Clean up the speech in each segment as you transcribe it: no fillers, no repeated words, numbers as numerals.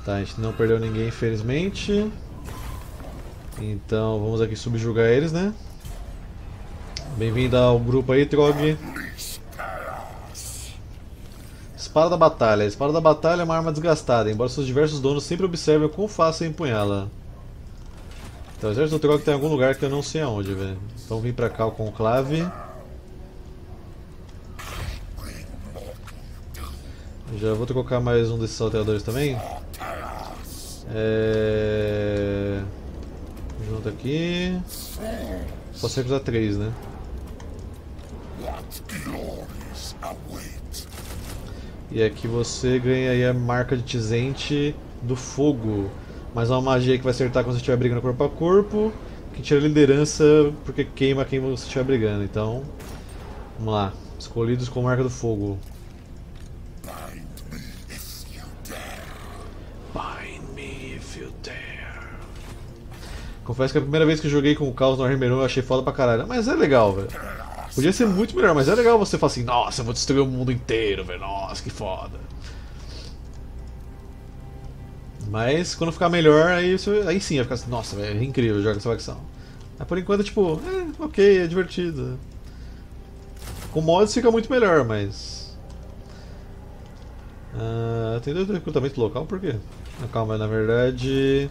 Tá, a gente não perdeu ninguém, infelizmente. Então vamos aqui subjugar eles, né? Bem-vindo ao grupo aí, Trog. Espada da Batalha. A Espada da Batalha é uma arma desgastada, embora seus diversos donos sempre observem o quão fácil é empunhá-la. Então o exército do Trog tem algum lugar que eu não sei aonde, velho. Então vim pra cá o Conclave. Já vou trocar mais um desses salteadores também. Junto aqui. Posso recusar 3, né? E aqui você ganha aí a marca de Tizente do Fogo. Mais uma magia que vai acertar quando você estiver brigando corpo a corpo. Que tira a liderança porque queima quem você estiver brigando. Então, vamos lá. Escolhidos com marca do Fogo. Confesso que a primeira vez que eu joguei com o Caos no Armeron eu achei foda pra caralho. Mas é legal, velho. Podia ser muito melhor, mas é legal você falar assim: nossa, eu vou destruir o mundo inteiro, velho. Nossa, que foda. Mas quando ficar melhor, aí sim vai ficar assim: nossa, velho, é incrível jogar essa facção. Mas por enquanto, tipo, ok, é divertido. Com mods fica muito melhor, mas. Tem 2 recrutamento local, por quê? Calma, na verdade.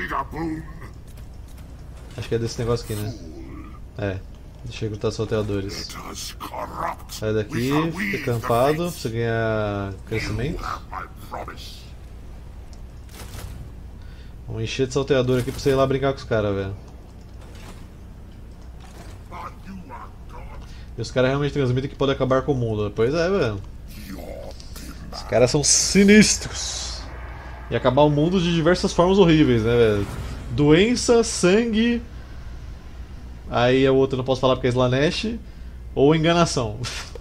Acho que é desse negócio aqui, né? Deixa eu recrutar salteadores. Sai daqui, fica acampado pra você ganhar crescimento. Vamos encher de salteador aqui pra você ir lá brincar com os caras, velho. E os caras realmente transmitem que pode acabar com o mundo. Pois é, velho. Os caras são sinistros. E acabar o mundo de diversas formas horríveis, né, velho? Doença, sangue. Aí a outra eu não posso falar porque é Slanesh. Ou enganação.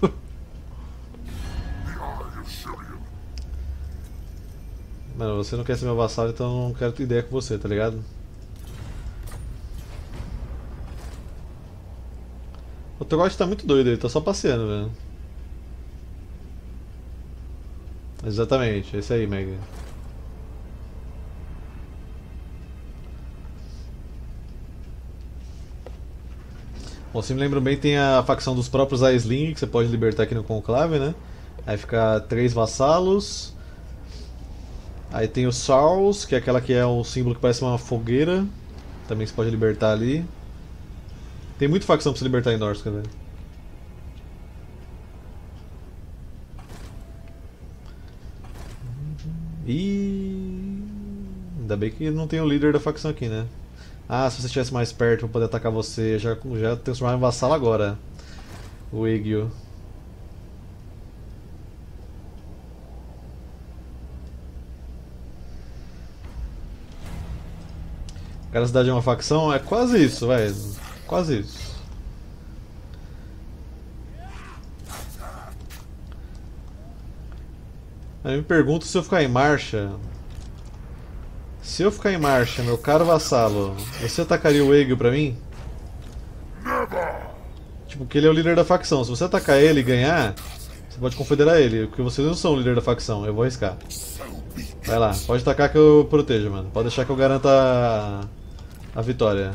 Mano, você não quer ser meu vassalo, então eu não quero ter ideia com você, tá ligado? O Trogot tá muito doido, ele tá só passeando, velho. Exatamente, esse aí, Meg. Bom, se me lembro bem, tem a facção dos próprios Aisling, que você pode libertar aqui no Conclave, né? Aí fica 3 vassalos. Aí tem o Saurus, que é aquela que é um símbolo que parece uma fogueira. Também você pode libertar ali. Tem muita facção pra se libertar em Norsca, velho. E ainda bem que não tem o líder da facção aqui, né? Ah, se você estivesse mais perto pra poder atacar você, já transformar em vassalo agora. O Egil. Cada cidade é uma facção? É quase isso, vai. Quase isso. Eu me pergunto se eu ficar em marcha. Se eu ficar em marcha, meu caro vassalo, você atacaria o Egil pra mim? Tipo, porque ele é o líder da facção. Se você atacar ele e ganhar, você pode confederar ele. Porque vocês não são o líder da facção. Eu vou arriscar. Vai lá, pode atacar que eu protejo, mano. Pode deixar que eu garanta a vitória.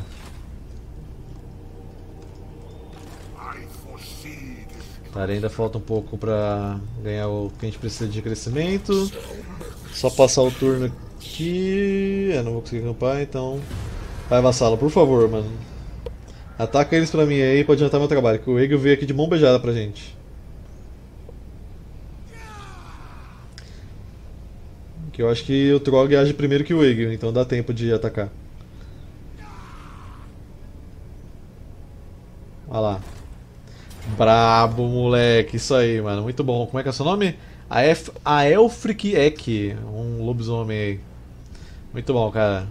Tá, ainda falta um pouco pra ganhar o que a gente precisa de crescimento. Só passar o turno aqui. Não vou conseguir acampar, então. Vai, vassalo, por favor, mano. Ataca eles pra mim aí, pode adiantar meu trabalho. Que o Egil veio aqui de mão beijada pra gente. Que eu acho que o Trog age primeiro que o Egil, então dá tempo de atacar. Olha lá. Brabo, moleque. Isso aí, mano. Muito bom. Como é que é o seu nome? A Elfric Ek. Um lobisomem aí. Muito bom, cara.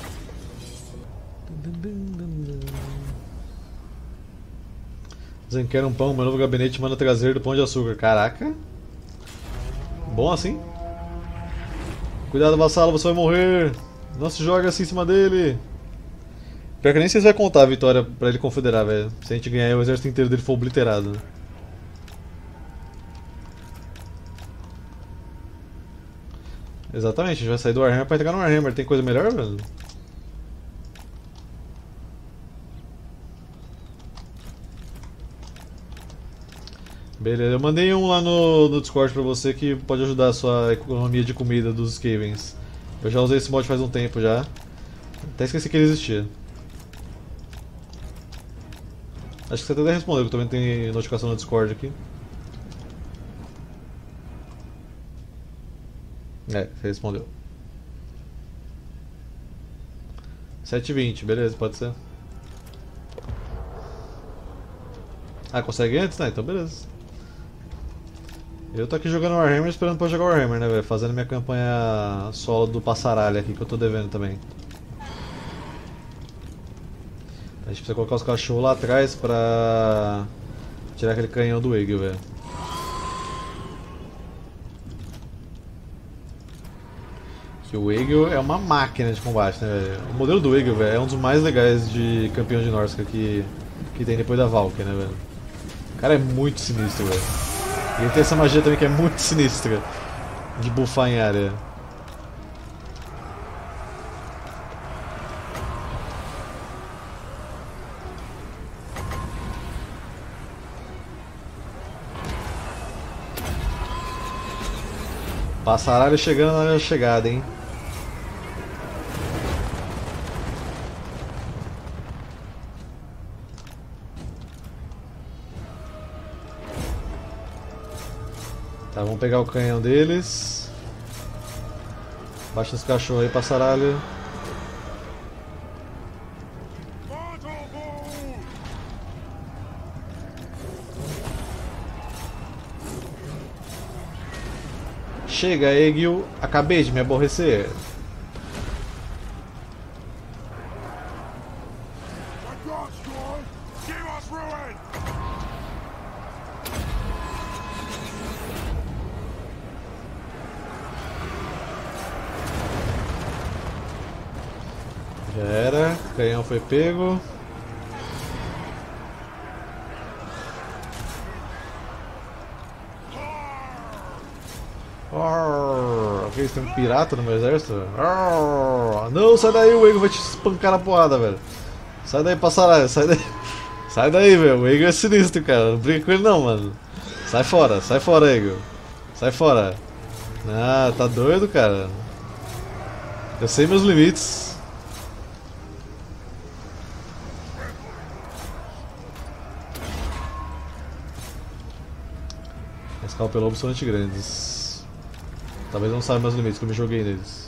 Dizem que quer um pão, meu novo gabinete manda trazer do pão de açúcar. Caraca. Bom assim. Cuidado, vassalo, você vai morrer. Não se joga assim em cima dele. Pior que nem sei se vai contar a vitória pra ele confederar, velho. Se a gente ganhar e o exército inteiro dele for obliterado. Exatamente, a gente vai sair do Warhammer pra entrar no Warhammer. Tem coisa melhor, velho? Beleza, eu mandei um lá no Discord pra você que pode ajudar a sua economia de comida dos Skavens. Eu já usei esse mod faz um tempo já. Até esqueci que ele existia. Acho que você até respondeu, que eu também tenho notificação no Discord aqui. É, você respondeu. 7h20, beleza, pode ser. Ah, consegue antes? Né? Então beleza. Eu tô aqui jogando Warhammer esperando pra jogar Warhammer, né, velho? Fazendo minha campanha solo do Passaralho aqui que eu tô devendo também. A gente precisa colocar os cachorros lá atrás pra tirar aquele canhão do Eagle, velho. Que o Eagle é uma máquina de combate, né, velho? O modelo do Eagle, velho, é um dos mais legais de campeão de Norsca que tem depois da Valkyrie, né, velho? O cara é muito sinistro, velho. E ele tem essa magia também que é muito sinistra de buffar em área. Passaralho chegando na chegada, hein? Tá, vamos pegar o canhão deles. Baixa os cachorros aí, Passaralho. Chega, Egil. Acabei de me aborrecer. Já era. O canhão foi pego. Ok, tem um pirata no meu exército? Não, sai daí, o Egil vai te espancar na porrada, velho. Sai daí, Passaralho, sai daí. Sai daí, velho. O Egil é sinistro, cara. Não brinca com ele não, mano. Sai fora, Egil. Sai fora. Ah, tá doido, cara. Eu sei meus limites. As calpelobos são antigrandes. Talvez não saibam meus limites, que eu me joguei neles.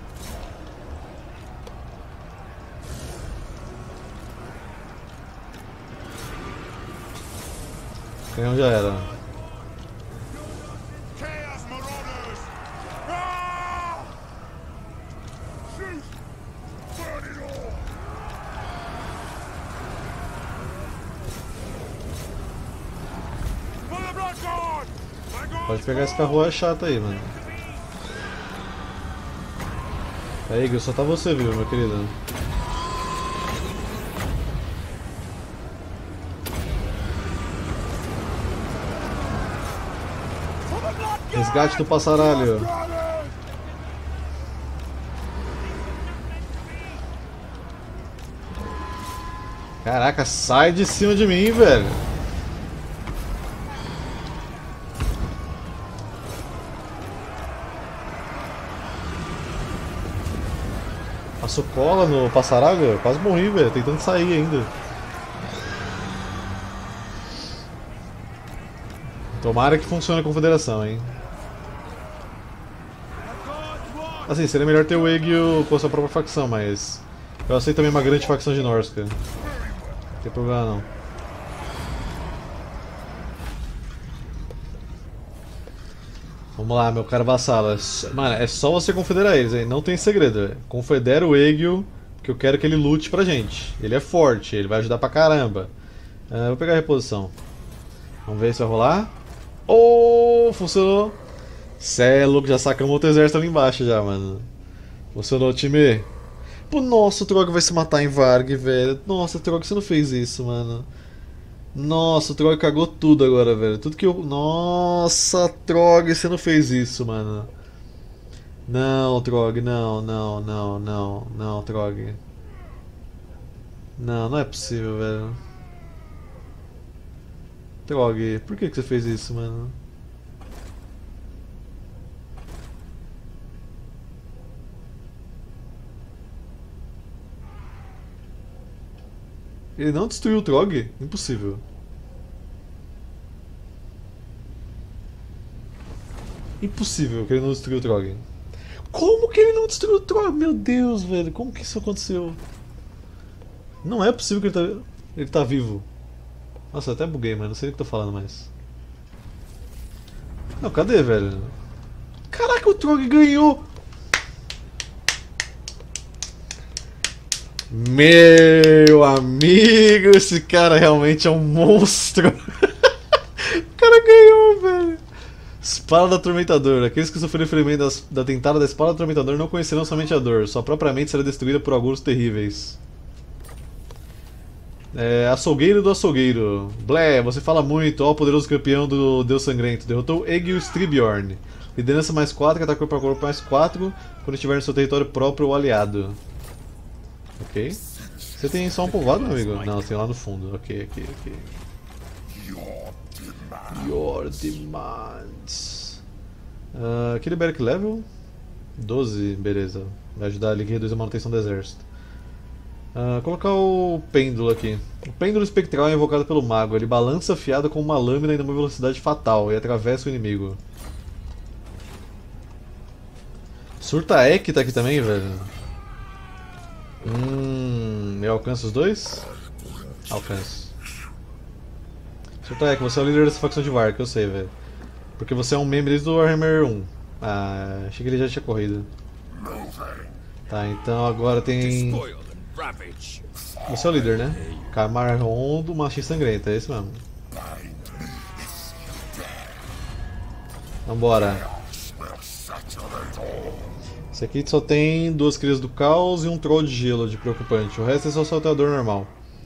O canhão já era. Pode pegar esse carruagem chato aí, mano. Aí, Igor, só tá você vivo, meu querido. Resgate do Passaralho. Caraca, sai de cima de mim, velho. Passou cola no Passaralho, eu quase morri, velho, tentando sair ainda. Tomara que funcione a confederação, hein. Assim, seria melhor ter o Egil com a sua própria facção, mas eu aceito também uma grande facção de Norsca. Não tem problema não. Vamos lá, meu caro vassalo. Mano, é só você confederar eles, hein? Não tem segredo, velho. Confedera o Egil, que eu quero que ele lute pra gente. Ele é forte, ele vai ajudar pra caramba. Vou pegar a reposição. Vamos ver se vai rolar. Oh, funcionou. Cê é louco, já sacamos outro exército ali embaixo já, mano. Funcionou, time. Pô, nossa, o Trog vai se matar em Varg, velho. Nossa, Trog, você não fez isso, mano. Nossa, o Trog cagou tudo agora, velho. Tudo que eu... Nossa, Trog, você não fez isso, mano. Não, Trog, não, Trog. Não, não é possível, velho. Trog, por que você fez isso, mano? Ele não destruiu o Trog? Impossível. Impossível que ele não destruiu o Trog. Como que ele não destruiu o Trog? Meu Deus, velho, como que isso aconteceu? Não é possível que ele tá vivo. Nossa, eu até buguei, mano, não sei o que eu tô falando mais. Não, cadê, velho? Caraca, o Trog ganhou! Meu amigo, esse cara realmente é um monstro. O cara ganhou, velho. Espada do Atormentador. Aqueles que sofreram ferimento da tentada da Espada do Atormentador não conhecerão somente a dor, sua própria mente será destruída por agudos terríveis. Açougueiro do Açougueiro. Blé, você fala muito, ó, poderoso campeão do Deus Sangrento. Derrotou Egil Stribiorn. Liderança mais 4, ataque corpo a corpo mais 4, quando estiver no seu território próprio ou aliado. Ok. Você tem só um povoado, meu amigo? Não, tem lá no fundo. Ok. Your demands. Que libera que level? 12, beleza. Vai ajudar ali que reduz a manutenção do exército. Colocar o pêndulo aqui. O pêndulo espectral é invocado pelo mago. Ele balança afiado com uma lâmina em uma velocidade fatal e atravessa o inimigo. Surtaek tá aqui também, velho. Eu alcanço os dois? Alcanço. Surtaek, você é o líder dessa facção de Vark, eu sei, velho. Porque você é um membro desde o Warhammer 1. Achei que ele já tinha corrido. Tá, então agora tem... Você é o líder, né? Camarron do Machin Sangrento, é esse mesmo. Vambora. Esse aqui só tem 2 crias do caos e um troll de gelo de preocupante. O resto é só salteador normal.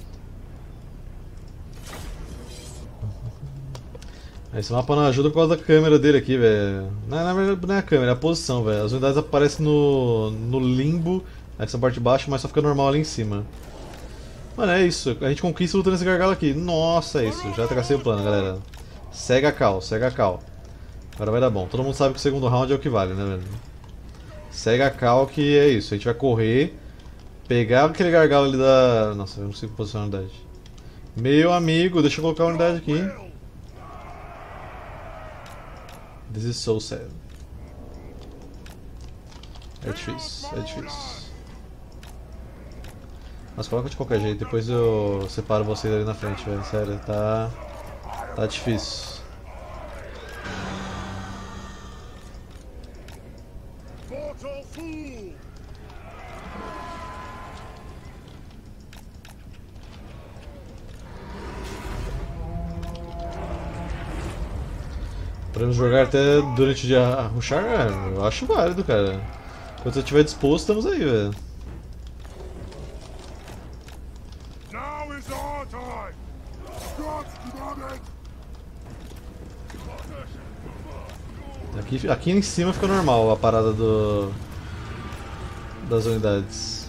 Esse mapa não ajuda por causa da câmera dele aqui, velho. Não é a câmera, é a posição, velho. As unidades aparecem no limbo, nessa parte de baixo, mas só fica normal ali em cima. Mano, é isso. A gente conquista lutando esse gargalo aqui. Nossa, é isso. Já tracei o plano, galera. Cega a cal. Agora vai dar bom. Todo mundo sabe que o segundo round é o que vale, né, velho? Cega a cal que é isso. A gente vai correr, pegar aquele gargalo ali da... Nossa, eu não consigo posicionar a unidade. Meu amigo, deixa eu colocar a unidade aqui. This is so sad. É difícil. Mas coloca de qualquer jeito, depois eu separo vocês ali na frente, velho. Sério, tá difícil. Podemos jogar até durante o dia a rushar? Eu acho válido, cara. Quando você estiver disposto, estamos aí, velho. Aqui em cima fica normal a parada das unidades.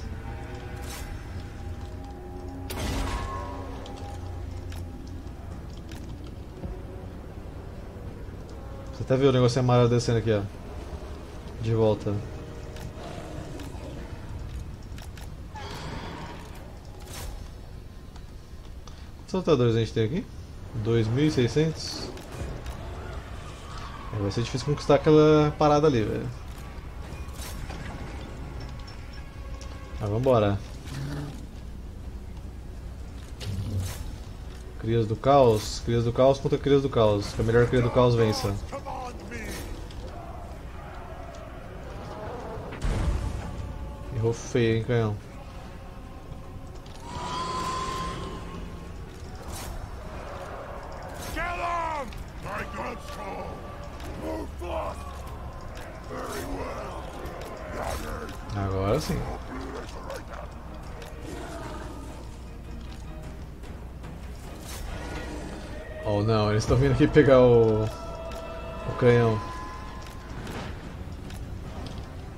Você até viu o negócio amarelo descendo aqui, ó. De volta. Quantos saltadores a gente tem aqui? 2.600. Vai ser difícil conquistar aquela parada ali, velho. Mas vambora. Crias do caos contra crias do caos. Que a melhor cria do caos vença. Errou feio, hein, canhão. Agora sim. Oh não, eles estão vindo aqui pegar o canhão.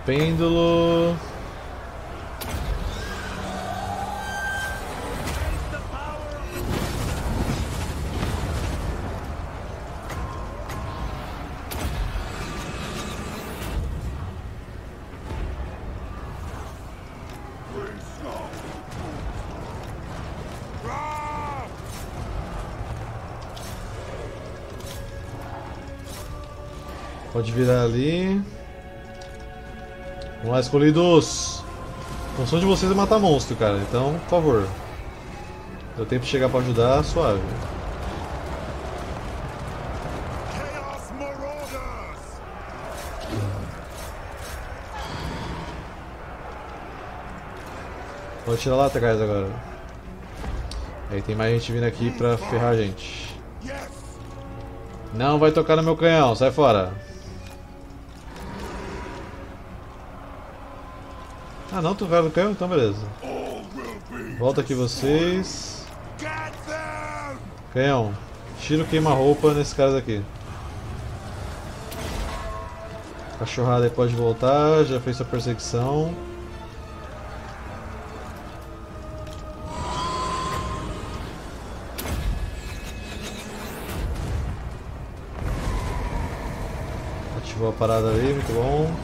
pêndulo. Pode virar ali. Vamos lá, escolhidos. A função de vocês é matar monstro, cara. Então, por favor. Deu tempo de chegar pra ajudar, suave. Pode tirar lá atrás agora. Aí tem mais gente vindo aqui pra ferrar a gente. Não vai tocar no meu canhão, sai fora. Ah não, tocaram no canhão? Então beleza. Volta aqui vocês. Canhão, tira o queima-roupa nesses caras aqui. Cachorrada aí pode voltar, já fez sua perseguição. Ativou a parada ali, muito bom.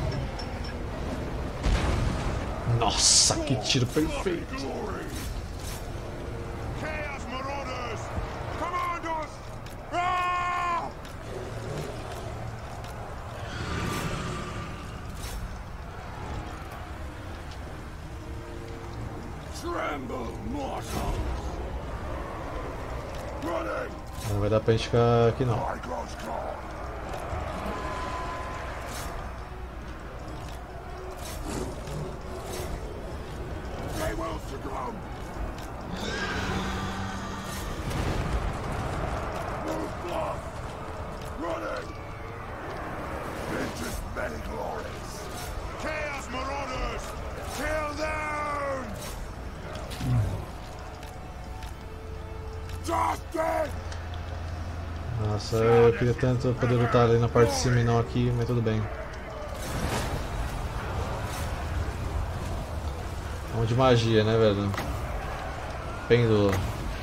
Nossa, que tiro perfeito! Não vai dar pra gente ficar aqui não. Nossa, eu queria tanto poder lutar ali na parte de cima e não aqui, mas tudo bem. Vamos de magia, né, velho? Pêndulo.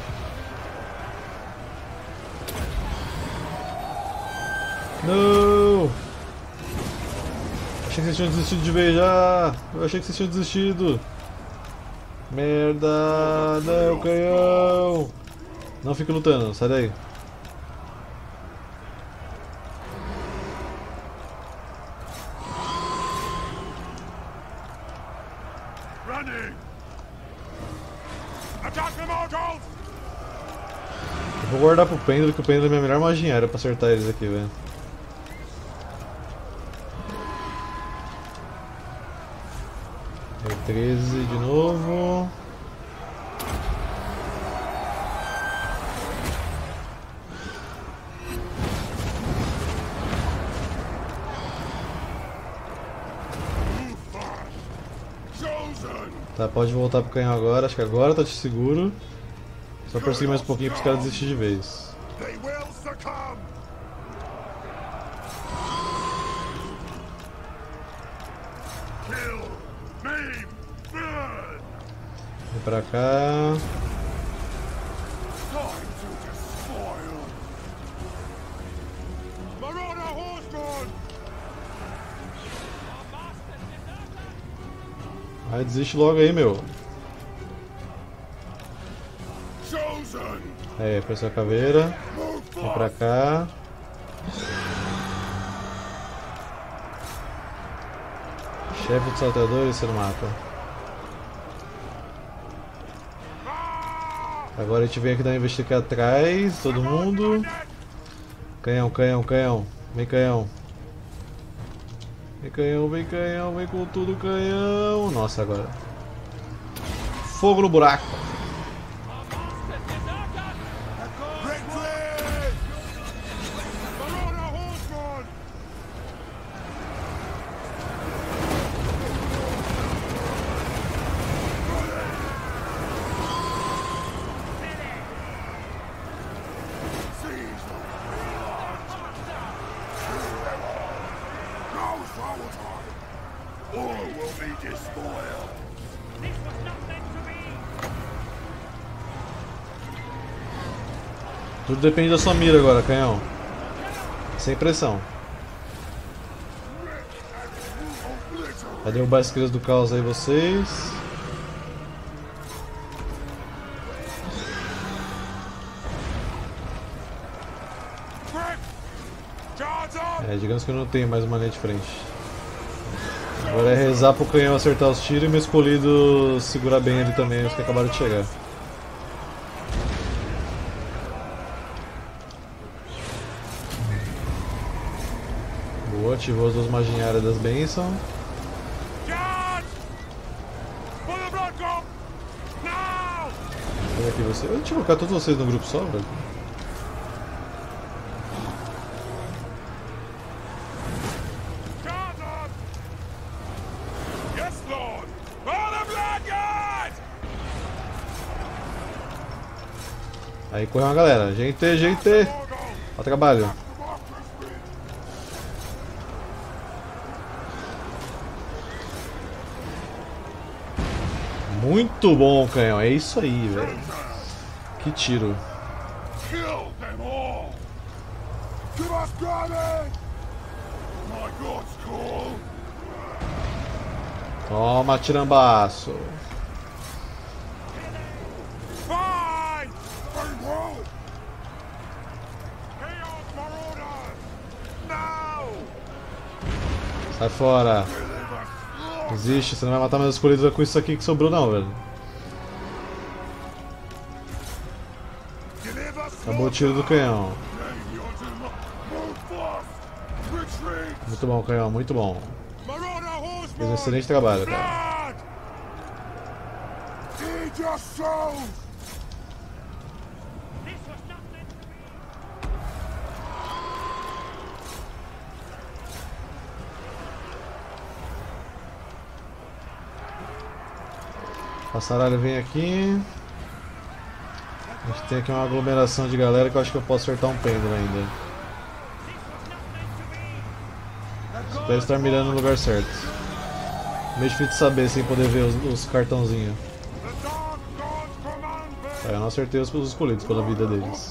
Não! Achei que vocês tinham desistido de beijar! Eu achei que vocês tinham desistido! Merda! Não, canhão! Não fique lutando, sai daí! Eu vou guardar pro pêndulo, que o pêndulo é minha melhor magia, era pra acertar eles aqui, velho. É 13 de novo. Tá, pode voltar pro canhão agora, acho que agora tá te seguro. Só perseguir mais um pouquinho pros caras desistirem de vez. Vem pra cá. Vai, desiste logo aí, meu. Aí, apareceu a caveira. Vem pra cá. Chefe dos salteadores, você não mata. Agora a gente vem aqui dar uma investida aqui atrás, todo mundo. Canhão, canhão, canhão. Vem canhão. Vem canhão, vem canhão, vem com tudo canhão. Nossa, agora. Fogo no buraco. Tudo depende da sua mira agora, canhão. Sem pressão. Vai derrubar as crias do caos aí, vocês. Digamos que eu não tenho mais uma linha de frente. Agora é rezar pro canhão acertar os tiros e meu escolhido segurar bem ele também, os que acabaram de chegar. Boa, ativou as duas maginárias das bênçãos. Olha aqui você. Deixa eu colocar todos vocês no grupo só, velho. Aí correu uma galera. Gente. Ó trabalho. Muito bom, canhão. É isso aí, velho. Que tiro. Toma, tirambaço. Sai fora. Existe, você não vai matar meus escolhidos com isso aqui que sobrou não, velho. Acabou o tiro do canhão. Muito bom, canhão, muito bom. Fez um excelente trabalho, cara. Passaralho vem aqui. A gente tem aqui uma aglomeração de galera que eu acho que eu posso acertar um pêndulo ainda. Espero estar mirando no lugar certo. Meio difícil de saber sem poder ver os cartãozinhos. Eu não acertei os escolhidos pela vida deles.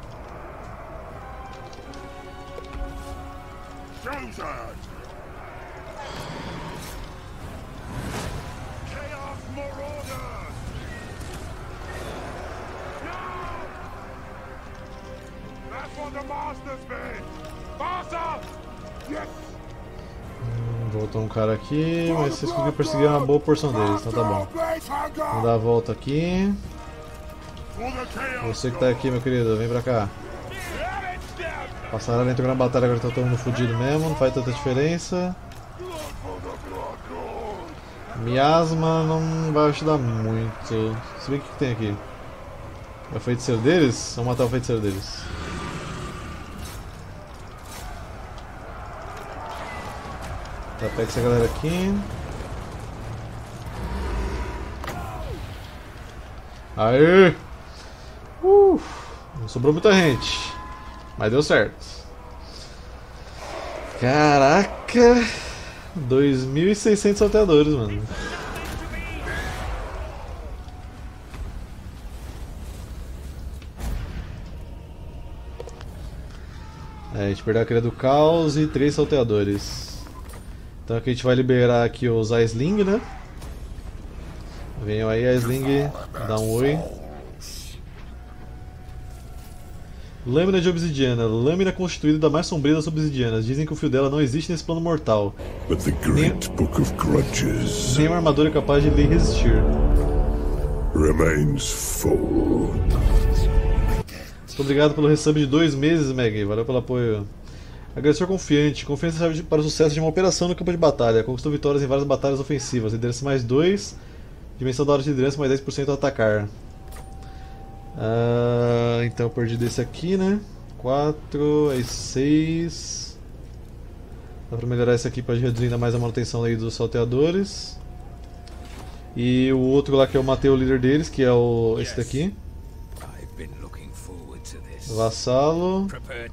Voltou um cara aqui, mas vocês conseguiram perseguir uma boa porção deles, então tá bom. Vamos dar a volta aqui. Você que tá aqui, meu querido, vem pra cá. Passaralho entrou na batalha, agora tá todo mundo fudido mesmo, não faz tanta diferença. Miasma não vai ajudar muito. Se bem que tem aqui. É o feiticeiro deles? Vamos matar o feiticeiro deles. Tá, pega essa galera aqui. Aê! Não sobrou muita gente. Mas deu certo. Caraca! 2.600 salteadores, mano. É, a gente perdeu a cria do caos e 3 salteadores. Então aqui a gente vai liberar aqui os Aisling, né? Venham aí, Aisling, dá um oi. Lâmina de obsidiana, lâmina constituída da mais sombria das obsidianas. Dizem que o fio dela não existe nesse plano mortal. Nem uma armadura é capaz de lhe resistir. Muito obrigado pelo resub de 2 meses, Meg. Valeu pelo apoio. Agressor confiante. Confiança serve para o sucesso de uma operação no campo de batalha. Conquistou vitórias em várias batalhas ofensivas. Liderança mais 2. Dimensão da hora de liderança mais 10% ao atacar. Então eu perdi desse aqui, né? 4, aí 6. Dá pra melhorar esse aqui pra reduzir ainda mais a manutenção aí dos salteadores. E o outro lá que eu matei o líder deles, que é esse daqui. Vassalo.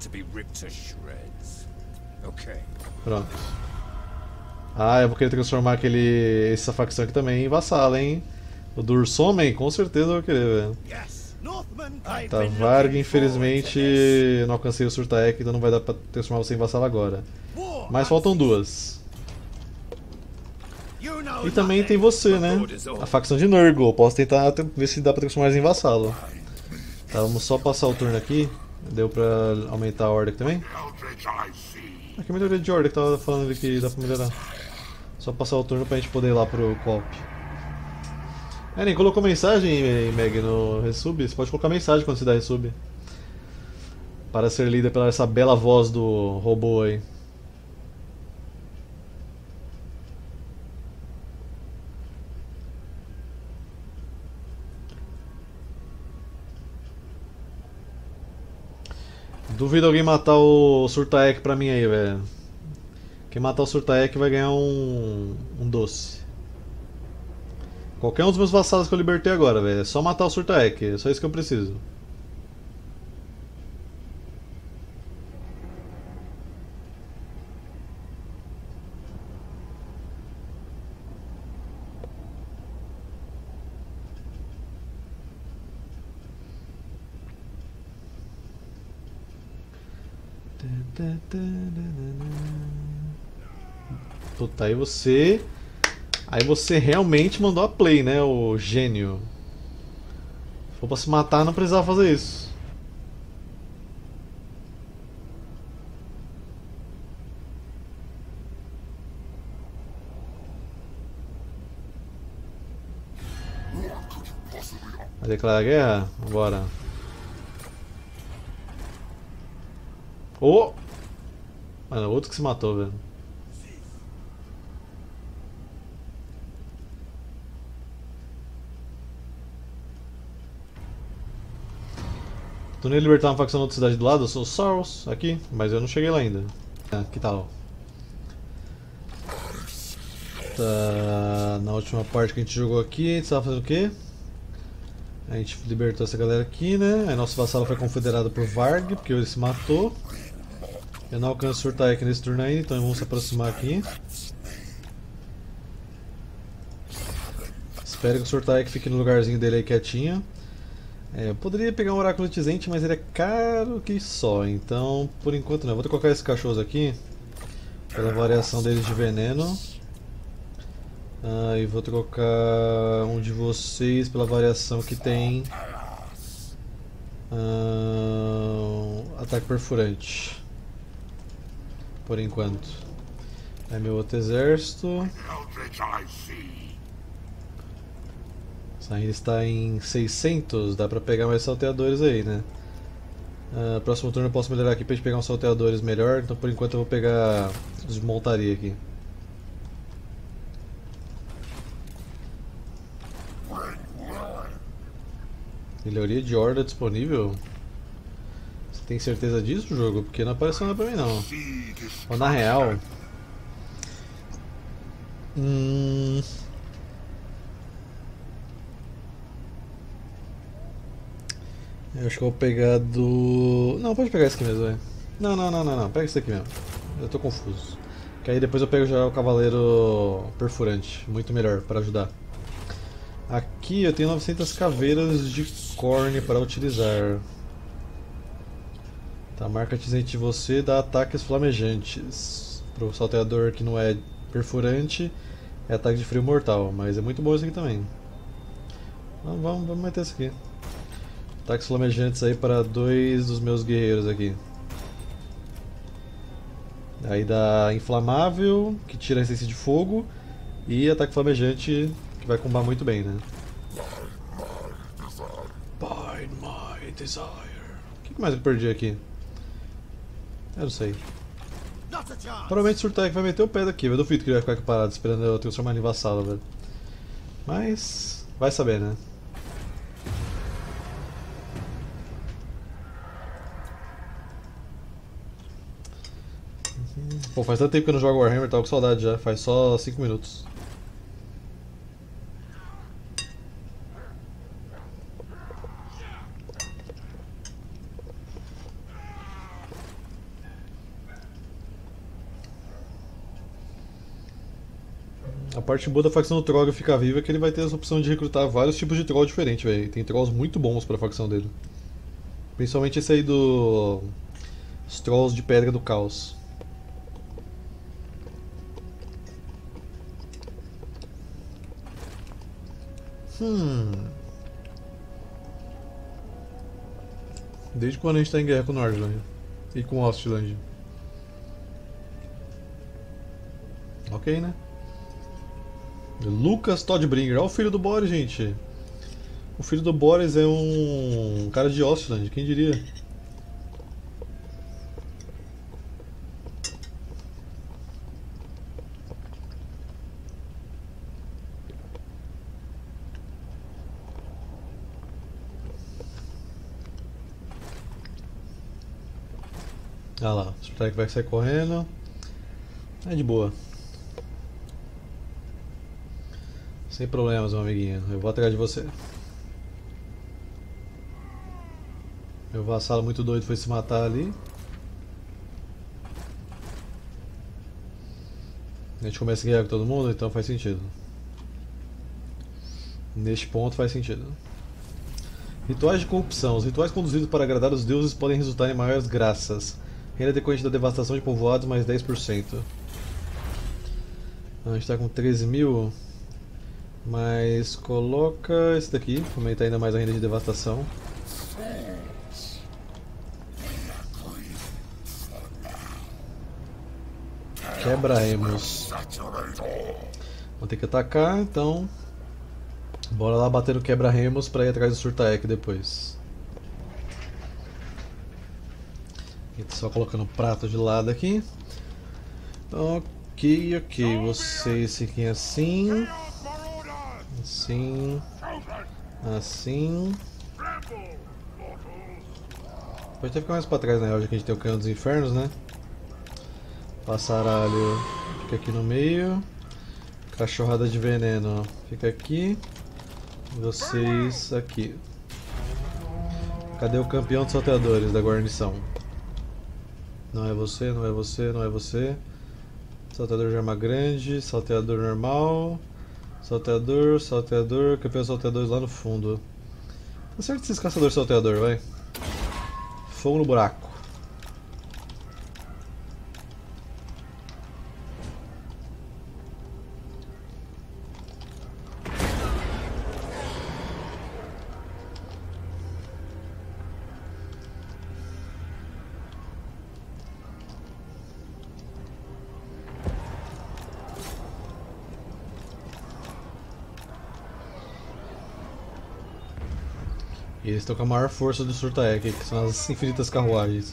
Pronto. Eu vou querer transformar essa facção aqui também em vassalo, hein? O do Ursomen, com certeza eu vou querer, velho. Tá, Varg, infelizmente eu não alcancei o Surtaek, então não vai dar pra transformar você em vassalo agora. Mas faltam duas. E também tem você, né? A facção de Nurgle. Posso tentar ver se dá pra transformar eles em vassalo. Tá, vamos só passar o turno aqui. Deu pra aumentar a ordem aqui também? Aqui a melhoria de ordem que tava falando ali que dá pra melhorar. Só passar o turno pra gente poder ir lá pro co-op. Nem colocou mensagem, Meg, no resub? Você pode colocar mensagem quando você dá resub. Para ser lida pela essa bela voz do robô aí. Duvido alguém matar o Surtaek pra mim aí, velho. Quem matar o Surtaek vai ganhar um doce. Qualquer um dos meus vassalos que eu libertei agora, velho. É só matar o Surtaek. É só isso que eu preciso. Puta, aí você. Aí você realmente mandou a play, né, o gênio. Se for pra se matar, não precisava fazer isso. Vai declarar guerra? Vambora. Oh! Mano, outro que se matou, velho. Tô nem libertar uma facção na outra cidade do lado, eu sou o Saurus aqui, mas eu não cheguei lá ainda. Que tal? Tá, na última parte que a gente jogou aqui, a gente tava fazendo o quê? A gente libertou essa galera aqui, né? Aí nosso vassalo foi confederado por Varg, porque ele se matou. Eu não alcanço o Surtaek nesse turno ainda, então vamos se aproximar aqui. Espero que o Surtaek fique no lugarzinho dele aí quietinho. Eu poderia pegar um Oráculo Tizente, mas ele é caro que só, então por enquanto não. Eu vou colocar esses cachorros aqui, pela variação deles de veneno. E vou trocar um de vocês pela variação que tem ataque perfurante. Por enquanto. É meu outro exército. Ainda está em 600, dá pra pegar mais salteadores aí, né? Próximo turno eu posso melhorar aqui pra gente pegar uns salteadores melhor, então por enquanto eu vou pegar os de montaria aqui. Melhoria de horda disponível? Você tem certeza disso, jogo? Porque não apareceu nada pra mim não. Ou na real... Eu acho que eu vou pegar do... Não, pode pegar esse aqui mesmo, velho. Não, pega esse aqui mesmo. Eu tô confuso. Que aí depois eu pego já o Cavaleiro Perfurante, muito melhor para ajudar. Aqui eu tenho 900 caveiras de Khorne para utilizar. Tá, marca Tizente de você dá ataques flamejantes. Pro salteador que não é perfurante, é ataque de frio mortal, mas é muito bom esse aqui também. Então, vamos meter esse aqui. Ataques flamejantes aí para dois dos meus guerreiros aqui. Aí dá inflamável, que tira a resistência de fogo, e ataque flamejante, que vai combar muito bem, né? Bide my desire. O que mais eu perdi aqui? Eu não sei. Provavelmente o Surtaek vai meter o pé daqui, eu duvido que ele vai ficar aqui parado esperando eu transformar ele em vassalo, velho. Mas, vai saber, né? Pô, faz tanto tempo que eu não jogo Warhammer, tava com saudade já, faz só 5 minutos. A parte boa da facção do Troll ficar viva é que ele vai ter essa opção de recrutar vários tipos de Troll diferentes, velho. Tem Trolls muito bons pra facção dele. Principalmente esse aí do... Os Trolls de Pedra do Caos. Desde quando a gente tá em guerra com Nordland e com Ostland? Ok, né? Lucas Todbringer, olha o filho do Boris, gente. O filho do Boris é um cara de Ostland, quem diria? Ah lá, o Strike vai sair correndo. É de boa. Sem problemas, meu amiguinho. Eu vou atrás de você. Meu vassalo muito doido foi se matar ali. A gente começa a guerrear com todo mundo, então faz sentido. Neste ponto faz sentido. Rituais de corrupção. Os rituais conduzidos para agradar os deuses podem resultar em maiores graças. Renda decorrente da devastação de povoados mais 10%. A gente está com 13 mil. Mas coloca esse daqui, aumentar ainda mais a renda de devastação. Quebra-remos. Vou ter que atacar, então. Bora lá bater no quebra-remos pra ir atrás do Surtaek depois. Só colocando o prato de lado aqui. Ok. Você aqui assim. Assim. Pode até ficar mais pra trás, né? Já que a gente tem o Canhão dos Infernos, né? Passaralho fica aqui no meio. Cachorrada de veneno fica aqui. Vocês aqui. Cadê o campeão de salteadores da guarnição? Não é você. Salteador de arma grande, salteador normal. Salteador, campeão de salteadores lá no fundo. Acerta esses caçadores salteador, vai. Fogo no buraco. E eles estão com a maior força do Surtaek, que são as infinitas carruagens.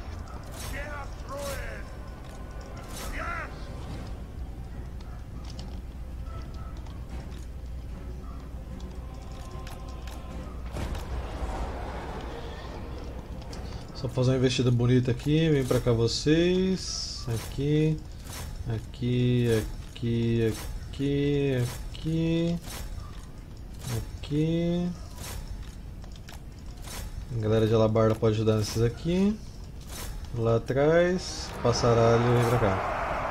Só fazer uma investida bonita aqui, vem pra cá vocês. Aqui. A galera de alabarda pode ajudar nesses aqui. Lá atrás, passaralho e vem pra cá.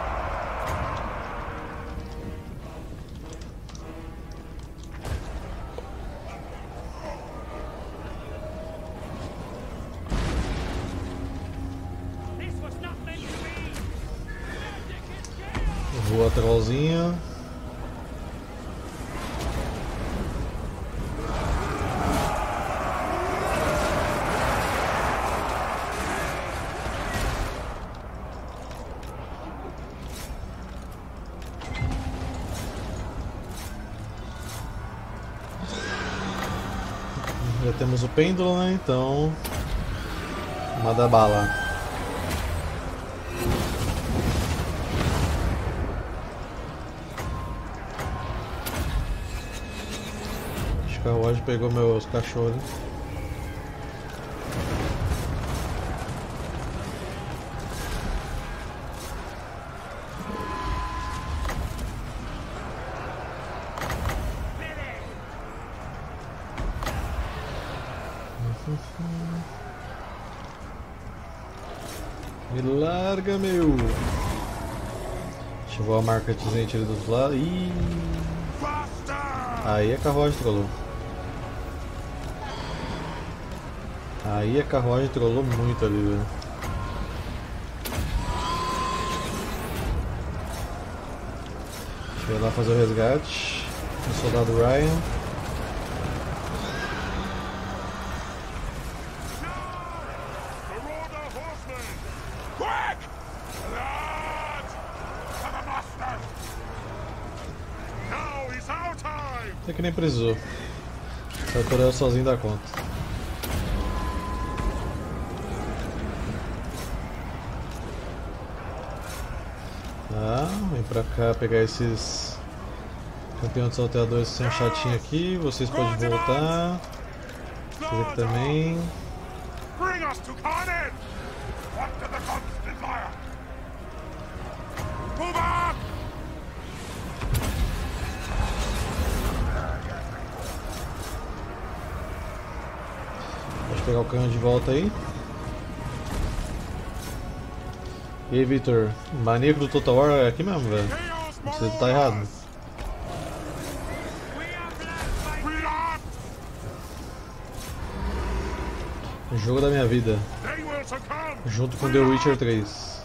Voa trollzinho. Já temos o pêndulo, né? Então, manda bala. Acho que a carruagem pegou meus cachorros. Me larga, meu! Ativou a marca de gente ali do outro lado. Ih! Aí a carruagem trollou. Aí a carruagem trollou muito ali, velho. Deixa eu ir lá fazer o resgate. O soldado Ryan. Até que nem precisou. O Sartorel sozinho dá conta. Tá, vem pra cá pegar esses campeões salteadores que são chatinhos aqui. Vocês podem voltar. Vocês aqui também. Pode pegar o canhão de volta aí. E aí, Victor, maníaco do Total War é aqui mesmo, velho. Você tá errado. O jogo da minha vida. Junto com The Witcher 3.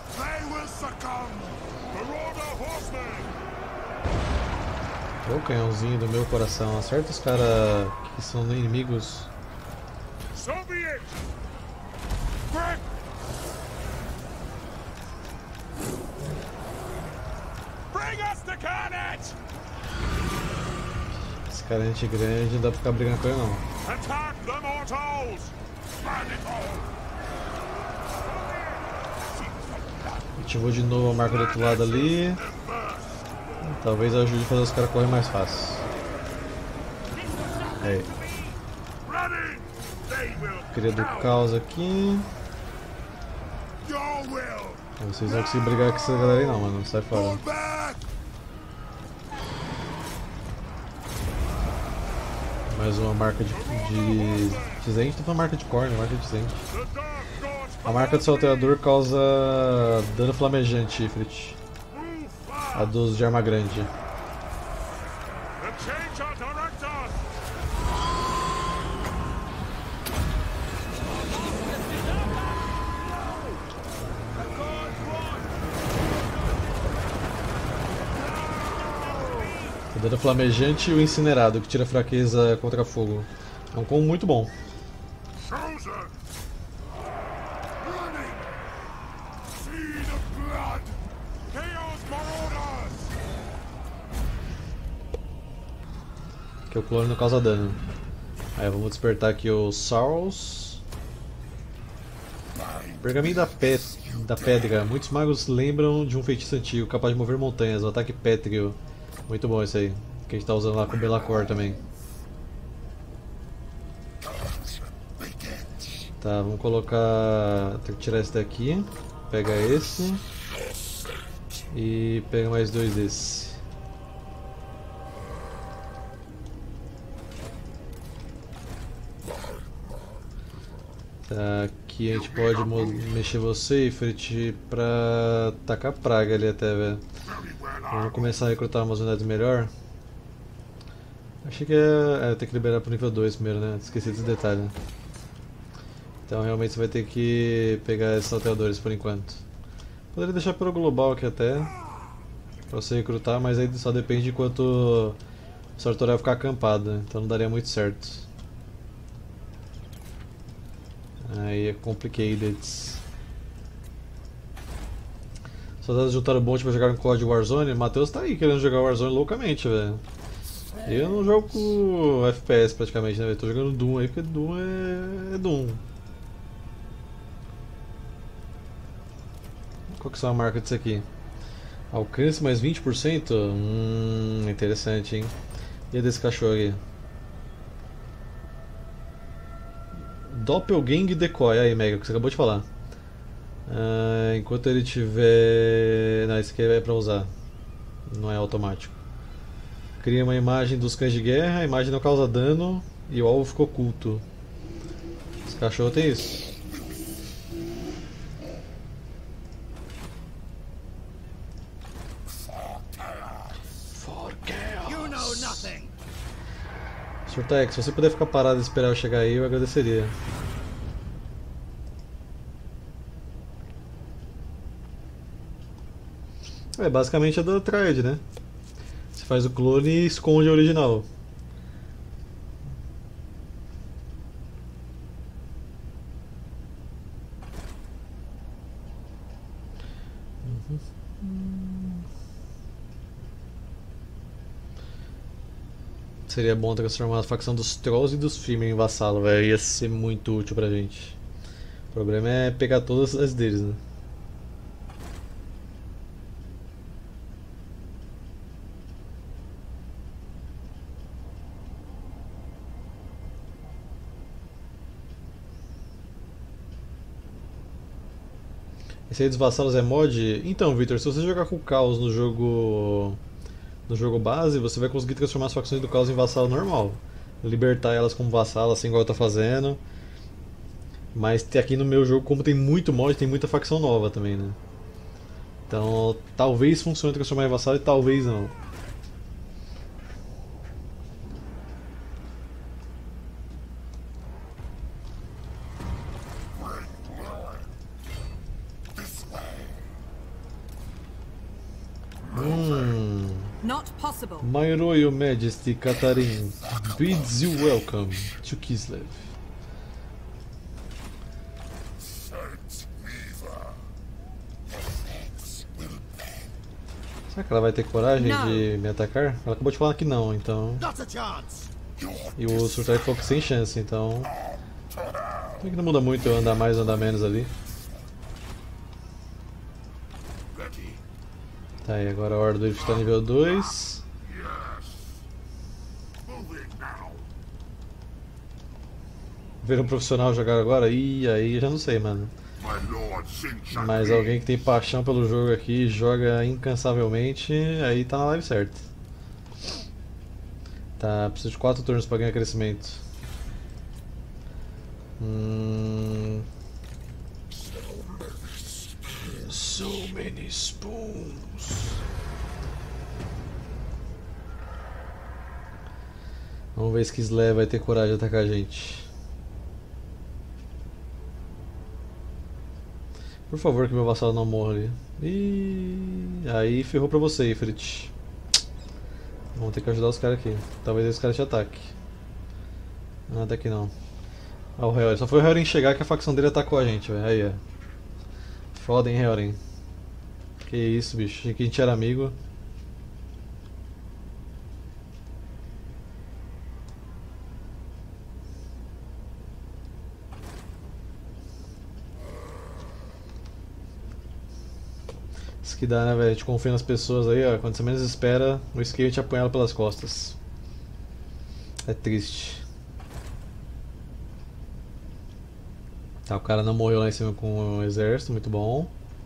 O canhãozinho do meu coração. Acerta os caras que são inimigos. Esse cara é gente grande, não dá pra ficar brigando com ele não. Ativou de novo a marca do outro lado ali. Talvez ajude a fazer os caras correrem mais fácil. Aí. Cria do caos aqui. Vocês não vão conseguir brigar com essa galera aí não, mano. Sai fora. Mais uma marca de Tzent, não foi marca de Khorne, marca de Tzent. A marca do salteador causa dano flamejante, Ifrit. A dos de arma grande. O dano flamejante e o incinerado, que tira fraqueza contra fogo. É um combo muito bom. Que o clone não causa dano. Aí vamos despertar aqui o Saurus. Pergaminho da pedra. Muitos magos lembram de um feitiço antigo capaz de mover montanhas. O ataque pétreo. Muito bom esse aí. Que a gente tá usando lá com o Belacor também. Tá, vamos colocar... Tem que tirar esse daqui. Pega esse. E pega mais dois desse. Tá, aqui a gente pode mexer você e frete pra tacar praga ali até, velho. Vamos começar a recrutar umas unidades melhor. Achei que ia ter que liberar pro nível 2 primeiro, né? Esqueci desse detalhe. Então realmente você vai ter que pegar esses salteadores por enquanto. Poderia deixar pelo global aqui até, pra você recrutar, mas aí só depende de quanto o Sartorel ficar acampado, né? Então não daria muito certo. Aí é complicated. Soldados juntaram um monte pra jogar no COD Warzone. Matheus tá aí querendo jogar Warzone loucamente, velho. Eu não jogo com FPS praticamente, né, velho? Tô jogando Doom aí porque Doom é Doom. Qual que são a marca disso aqui? Alcance mais 20%? Interessante, hein? E a desse cachorro aqui? Doppelgang Decoy, aí Mega, que você acabou de falar. Enquanto ele tiver... Não, esse aqui é pra usar. Não é automático. Cria uma imagem dos cães de guerra, a imagem não causa dano e o alvo ficou oculto. Esse cachorro tem isso. Surtaek, se você puder ficar parado e esperar eu chegar aí, eu agradeceria. É, basicamente é da Triad, né? Você faz o clone e esconde a original. Seria bom transformar a facção dos Trolls e dos Freemen em vassalo, velho. Ia ser muito útil pra gente. O problema é pegar todas as deles, né? Esse aí dos vassalos é mod? Então, Victor, se você jogar com o Caos no jogo base, você vai conseguir transformar as facções do Caos em vassalo normal. Libertar elas como vassalo, assim igual eu tô fazendo. Mas aqui no meu jogo, como tem muito mod, tem muita facção nova também, né? Então, talvez funcione transformar em vassalo e talvez não. Not possible. My Royal Majesty Katarin bids you welcome to Kislev. Será que ela vai ter coragem de me atacar? Ela acabou de falar que não, então. E o Surtaek falou que sem chance, então. Tem que não muda muito eu andar mais ou andar menos ali. Tá, e agora a Horda do Rift está nível 2. Ver um profissional jogar agora? Ih, aí já não sei, mano. Mas alguém que tem paixão pelo jogo aqui, joga incansavelmente, aí tá na live certa. Tá, preciso de 4 turnos pra ganhar crescimento. So many spoons. Vamos ver se Kislev vai ter coragem de atacar a gente. Por favor, que meu vassalo não morra ali. Ih, aí ferrou pra você, Ifrit. Vamos ter que ajudar os caras aqui. Talvez os caras te ataquem. Não, até que não. Ah, o Heoren. Só foi o Heoren chegar que a facção dele atacou a gente, velho. Aí, ó. Foda, hein, Heoren. Que isso, bicho. Achei que a gente era amigo. Isso que dá, né, velho? A gente confia nas pessoas aí, ó. Quando você menos espera, o Skate te apanha ela pelas costas. É triste. Tá, o cara não morreu lá em cima com o exército, muito bom.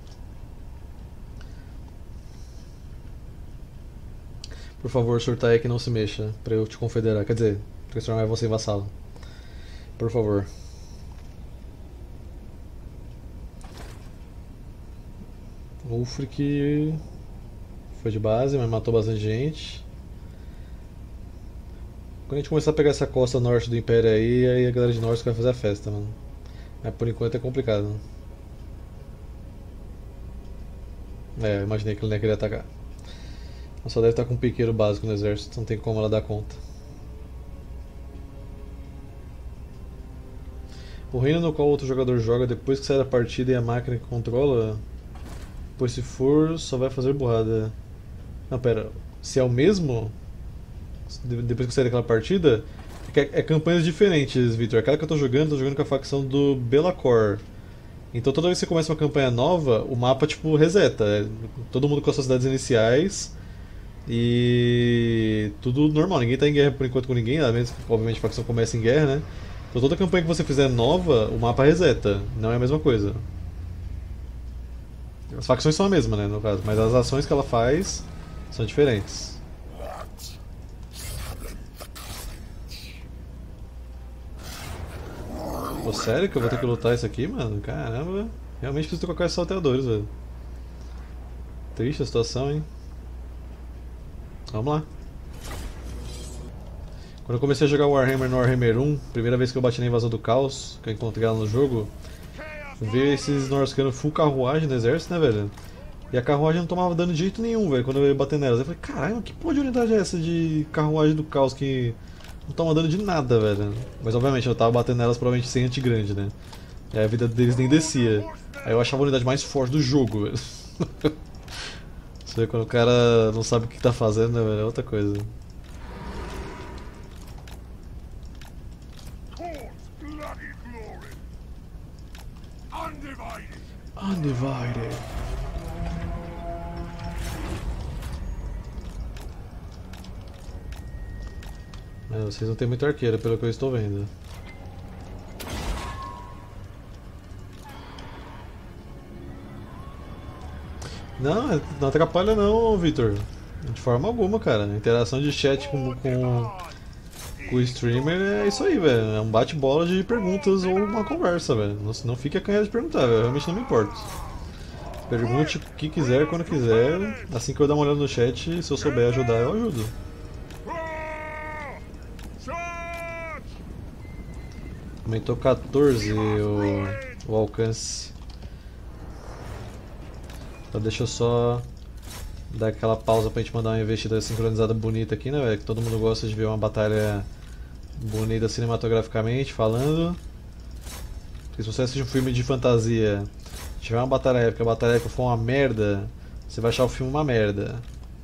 Por favor, Surtaek, não se mexa, pra eu te confederar. Quer dizer, transformar você em vassalo. Por favor. Ulfric foi de base, mas matou bastante gente. Quando a gente começar a pegar essa costa norte do Império aí a galera de norte vai fazer a festa, mano. Mas por enquanto é complicado. É, eu imaginei que ele não ia querer atacar. Ela só deve estar com um piqueiro básico no exército, não tem como ela dar conta. O reino no qual outro jogador joga depois que sai da partida e a máquina que controla, pois se for, só vai fazer burrada. Não, pera, se é o mesmo, depois que sai daquela partida, é campanhas diferentes, Victor. Aquela que eu tô jogando com a facção do Belacor. Então toda vez que você começa uma campanha nova, o mapa tipo reseta. Todo mundo com as suas cidades iniciais. E tudo normal, ninguém tá em guerra por enquanto com ninguém, a menos que obviamente a facção comece em guerra, né? Então toda campanha que você fizer nova, o mapa reseta, não é a mesma coisa. As facções são a mesma, né, no caso, mas as ações que ela faz são diferentes. Pô, sério que eu vou ter que lutar isso aqui, mano? Caramba, realmente preciso trocar esses salteadores, velho. Triste a situação, hein? Vamos lá. Quando eu comecei a jogar Warhammer no Warhammer 1, primeira vez que eu bati na invasão do caos, que eu encontrei ela no jogo, veio esses Norscanos full carruagem no exército, né, velho? E a carruagem não tomava dano de jeito nenhum, velho, quando eu ia bater nelas. Eu falei, caralho, que porra de unidade é essa de carruagem do caos que não toma dano de nada, velho? Mas obviamente eu tava batendo nelas provavelmente sem anti-grande, né? E aí a vida deles nem descia. Aí eu achava a unidade mais forte do jogo, velho. Você vê quando o cara não sabe o que tá fazendo, né, velho? É outra coisa. Undivided. Vocês não tem muito arqueiro, pelo que eu estou vendo. Não, não atrapalha não, Victor. De forma alguma, cara. A interação de chat com o streamer é isso aí, velho. É um bate-bola de perguntas ou uma conversa, velho. Não fique acanhado de perguntar, velho. Eu realmente não me importo. Pergunte o que quiser, quando quiser. Assim que eu dar uma olhada no chat, se eu souber ajudar, eu ajudo. Aumentou 14 o alcance. Então deixa eu só dar aquela pausa pra gente mandar uma investida sincronizada bonita aqui, né, velho? Que todo mundo gosta de ver uma batalha bonita cinematograficamente falando. Porque se você assiste um filme de fantasia, tiver uma batalha épica, a batalha épica for uma merda, você vai achar o filme uma merda.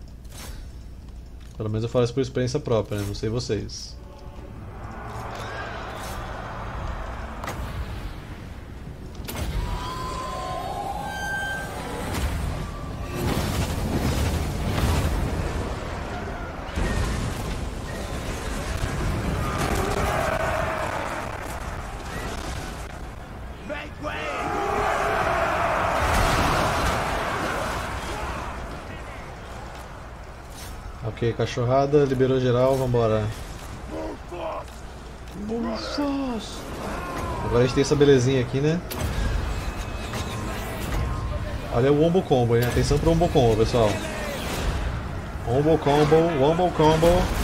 Pelo menos eu falo isso por experiência própria, né? Não sei vocês. Ok, cachorrada, liberou geral, vambora. Agora a gente tem essa belezinha aqui, né? Olha o Wombo Combo, hein? Atenção pro Wombo Combo, pessoal. Wombo Combo, Wombo Combo.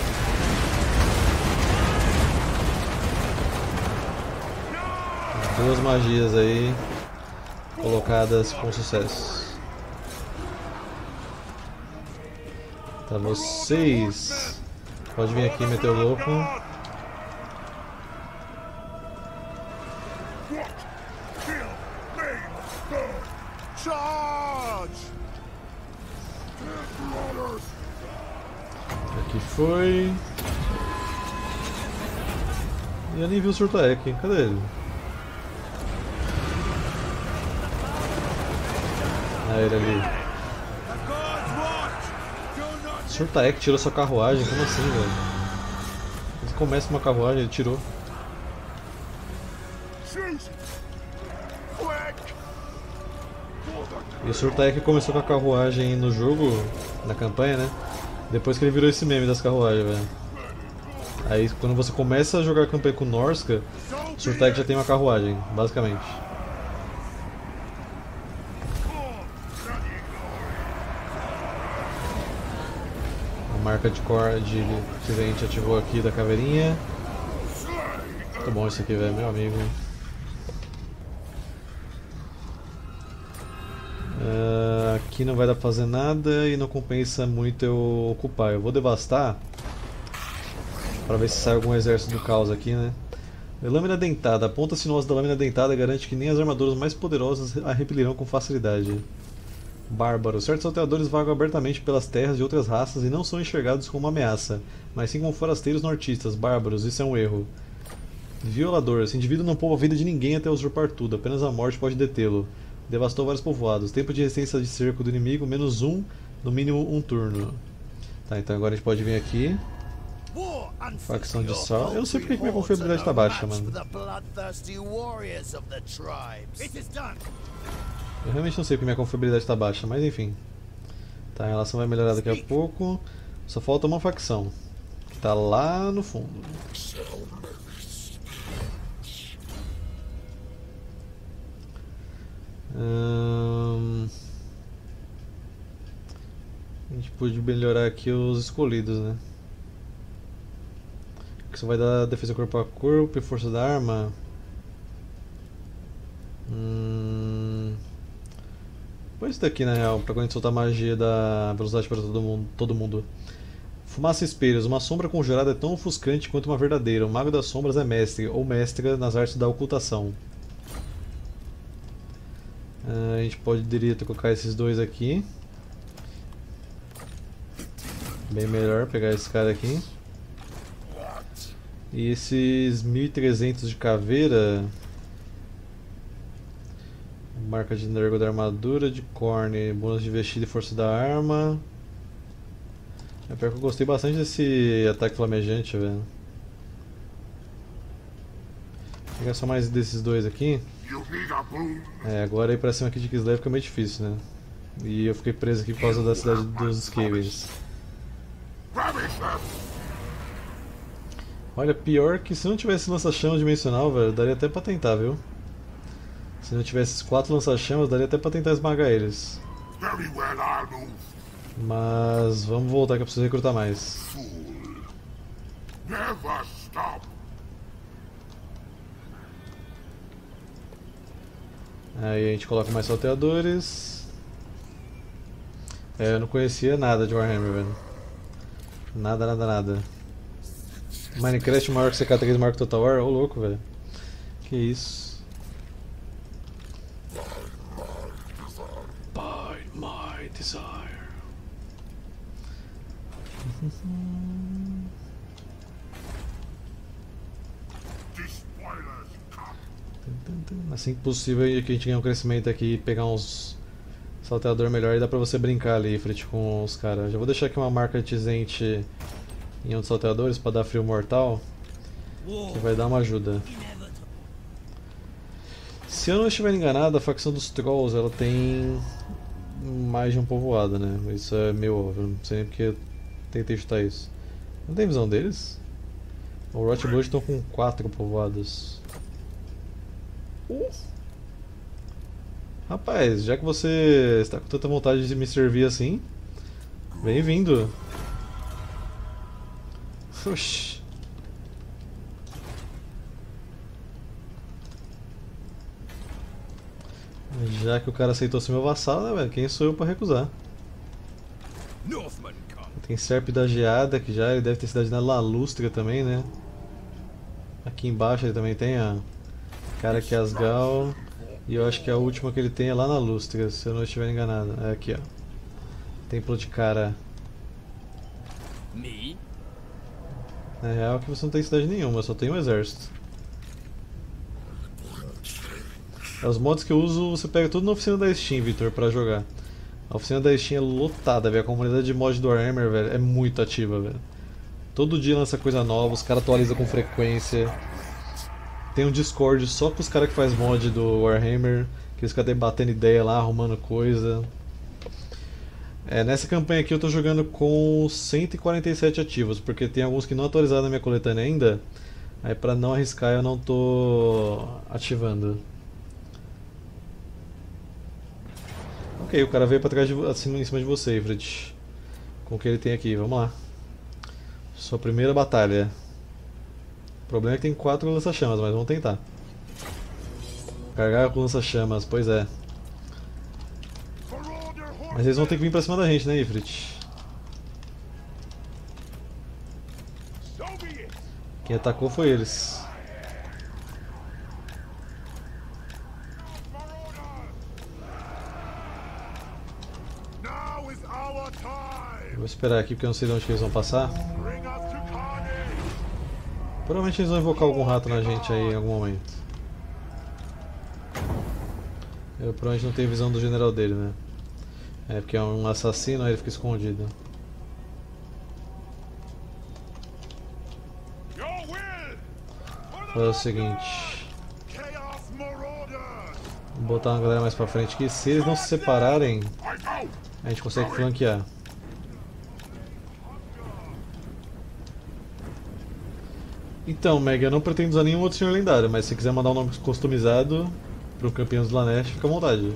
Duas magias aí colocadas com sucesso. Tá, vocês. Pode vir aqui meter o louco. Aqui foi. E eu nem vi o Surtaek, cadê ele? Ah, ele ali. Surtaek tirou sua carruagem, como assim, velho? Ele começa uma carruagem, ele tirou. E o Surtaek começou com a carruagem no jogo, na campanha, né? Depois que ele virou esse meme das carruagens, velho. Aí quando você começa a jogar a campanha com Norska, o Surtaek já tem uma carruagem, basicamente. Marca de que a gente ativou aqui da caveirinha. Muito bom isso aqui, velho, meu amigo. Aqui não vai dar pra fazer nada e não compensa muito eu ocupar. Eu vou devastar pra ver se sai algum exército do caos aqui, né? Lâmina dentada. A ponta sinuosa da lâmina dentada garante que nem as armaduras mais poderosas a repelirão com facilidade. Bárbaro. Certos salteadores vagam abertamente pelas terras de outras raças e não são enxergados como uma ameaça, mas sim como forasteiros nortistas. Bárbaros, isso é um erro. Violador. Esse indivíduo não poupa a vida de ninguém até usurpar tudo, apenas a morte pode detê-lo. Devastou vários povoados. Tempo de resistência de cerco do inimigo, -1, no mínimo um turno. Tá, então agora a gente pode vir aqui. Facção de sal. Eu não sei porque que minha confiabilidade tá baixa, mano. Eu realmente não sei porque minha confiabilidade está baixa, mas enfim. Tá, a relação vai melhorar daqui a pouco. Só falta uma facção, que tá lá no fundo. A gente pode melhorar aqui os escolhidos, né? que isso vai dar defesa corpo a corpo e força da arma. Põe isso daqui na real, pra quando a gente soltar a magia da velocidade para todo mundo. Fumaça e espelhos. Uma sombra conjurada é tão ofuscante quanto uma verdadeira. O mago das sombras é mestre ou mestra nas artes da ocultação. A gente poderia colocar esses dois aqui. Bem melhor pegar esse cara aqui. E esses 1300 de caveira. Marca de energo da armadura, de corne, bônus de vestido e força da arma. É pior que eu gostei bastante desse ataque flamejante, velho. Vou pegar só mais desses dois aqui. Agora ir pra cima aqui de Kislev fica meio difícil, né? E eu fiquei preso aqui por causa da cidade dos Skavens. Olha, pior que se não tivesse lança-chamas dimensional, velho, daria até pra tentar, viu? Se não tivesse esses 4 lança-chamas, daria até pra tentar esmagar eles. Mas vamos voltar que eu preciso recrutar mais. Aí a gente coloca mais salteadores. Eu não conhecia nada de Warhammer, velho. Nada, nada, nada. Minecraft maior que CK3 maior que Total War? Ô louco, velho. Que isso. By my desire. Assim que possível que a gente ganhar um crescimento aqui e pegar uns salteador melhor, e dá pra você brincar ali, frente com os caras. Já vou deixar aqui uma marca tizente em um dos salteadores pra dar frio mortal, que vai dar uma ajuda. Se eu não estiver enganado, a facção dos Trolls ela tem mais de um povoado, né? Isso é meio óbvio, não sei nem porque eu tentei chutar isso. Não tem visão deles? O Rot Blood estão com 4 povoados. Rapaz, já que você está com tanta vontade de me servir assim, bem-vindo. Oxi. Já que o cara aceitou ser meu vassalo, né, velho? Quem sou eu pra recusar? Tem Serp da Geada, que já ele deve ter cidade na Lalustra também, né? Aqui embaixo ele também tem a cara que é Asgal. E eu acho que a última que ele tem é lá na Lustra, se eu não estiver enganado. É aqui, ó. Templo de cara. Na real que você não tem cidade nenhuma, só tem um exército. Os mods que eu uso, você pega tudo na oficina da Steam, Victor, pra jogar. A oficina da Steam é lotada, velho. A comunidade de mod do Warhammer, velho, é muito ativa, velho. Todo dia lança coisa nova, os caras atualizam com frequência. Tem um Discord só com os caras que faz mod do Warhammer, que eles ficam debatendo ideia lá, arrumando coisa. Nessa campanha aqui eu tô jogando com 147 ativos, porque tem alguns que não atualizaram na minha coletânea ainda. Aí pra não arriscar eu não tô ativando. Ok, o cara veio pra trás assim, em cima de você, Ifrit. Com o que ele tem aqui, vamos lá. Sua primeira batalha. O problema é que tem 4 lança-chamas, mas vamos tentar. Carregar com lança-chamas, pois é. Mas eles vão ter que vir pra cima da gente, né, Ifrit? Quem atacou foi eles. Vou esperar aqui porque eu não sei de onde eles vão passar. Provavelmente eles vão invocar algum rato na gente aí em algum momento. Eu provavelmente não tenho visão do general dele, né? É porque é um assassino, aí ele fica escondido. Vou fazer o seguinte. Vou botar uma galera mais pra frente aqui. Se eles não se separarem, a gente consegue flanquear. Então, Meg, eu não pretendo usar nenhum outro senhor lendário, mas se quiser mandar um nome customizado pro campeão do Slaanesh, fica à vontade.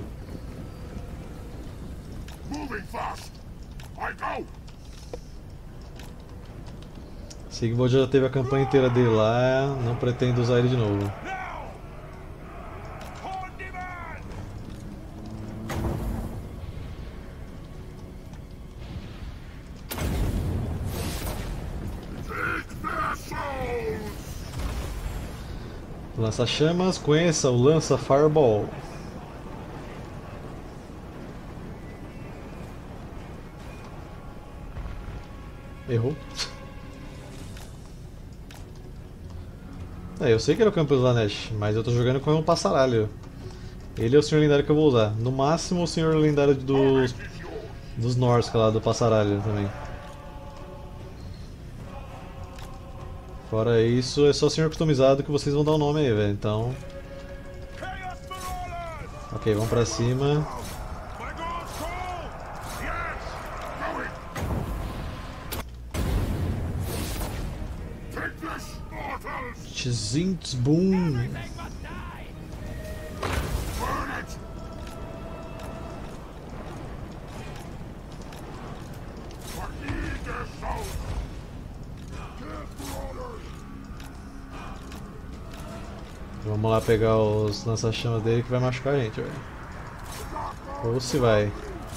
Sigvald já teve a campanha inteira dele lá, não pretendo usar ele de novo. Lança-chamas, conheça o Lança Fireball. Errou. Eu sei que era o Campus Lanesh, mas eu tô jogando com um passaralho. Ele é o senhor lendário que eu vou usar. No máximo o senhor lendário dos Norsk lá, do passaralho também. Fora isso, é só senhor customizado que vocês vão dar o nome aí, velho. Então... Ok, vamos pra cima. Tzintz-boom. Vamos lá pegar os lança-chamas dele que vai machucar a gente, velho. Ou se vai.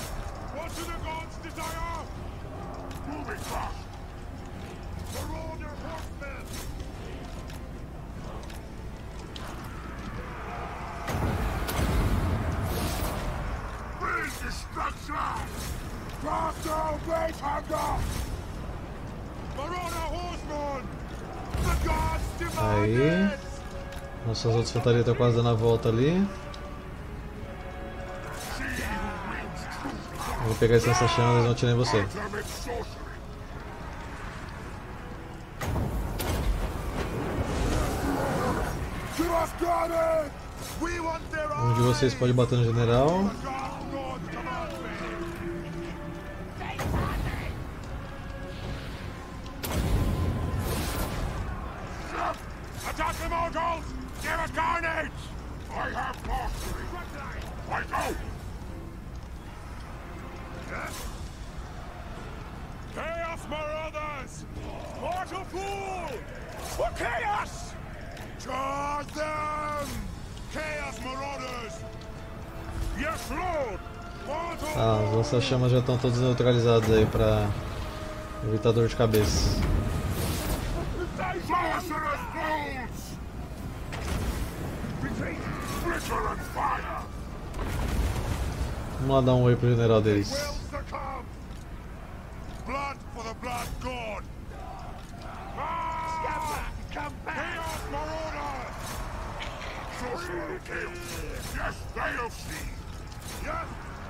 Aí. Nossas outras infantarias estão quase dando a volta ali. Eu vou pegar esse lança-chamas, eles vão atirar em você. Um de vocês pode bater no general. Chaos Marauders! Mortal Pool! For Chaos! Charge them! Chaos Marauders! Yes, Lord! Mortal Os lança-chamas já estão todos neutralizados aí pra evitar dor de cabeça. Sorcerer's Bolts! Glitter and fire! Vamos lá dar um oi pro general deles. Will succumb! Blood for the Blood God! Come back! Chaos Marauders! Sorcerer will kill! Yes, they'll see! Yes!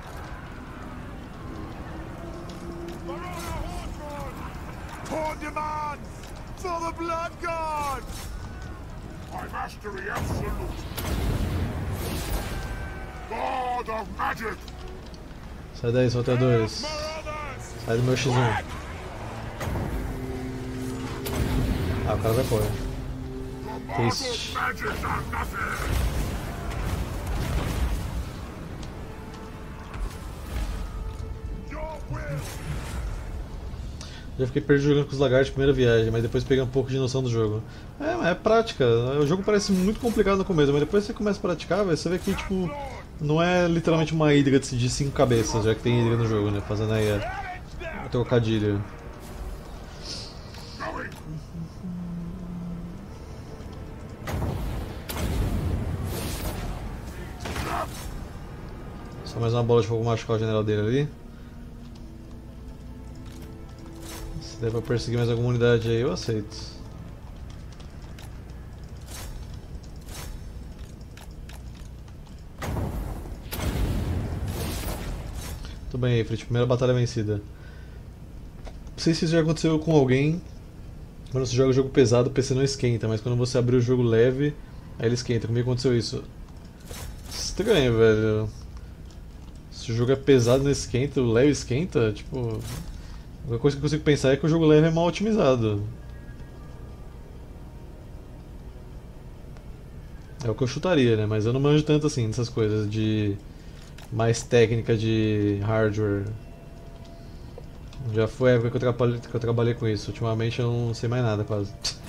Marauder Horseman! Torn demands! For the Blood God! My mastery absolute! God of magic! Sai daí, soltadores. Marauders! Sai do meu X1. Ah, o cara vai fora. Triste. Magic are nothing! Your will! Já fiquei perdido jogando com os lagartos na primeira viagem, mas depois peguei um pouco de noção do jogo. É prática. O jogo parece muito complicado no começo, mas depois você começa a praticar, você vê que tipo não é literalmente uma hidra de 5 cabeças, já que tem hidra no jogo, né? Fazendo aí a trocadilho. Só mais uma bola de fogo machucar o general dele ali. Se der pra perseguir mais alguma unidade aí, eu aceito. Tudo bem, Ifrit, primeira batalha vencida. Não sei se isso já aconteceu com alguém. Quando você joga jogo pesado, o PC não esquenta, mas quando você abrir o jogo leve, aí ele esquenta. Comigo aconteceu isso. Estranho, velho. Se o jogo é pesado não esquenta, o leve esquenta, tipo... A única coisa que eu consigo pensar é que o jogo leve é mal otimizado. É o que eu chutaria, né? Mas eu não manjo tanto assim dessas coisas de... mais técnica de hardware. Já foi a época que eu trabalhei com isso. Ultimamente eu não sei mais nada quase.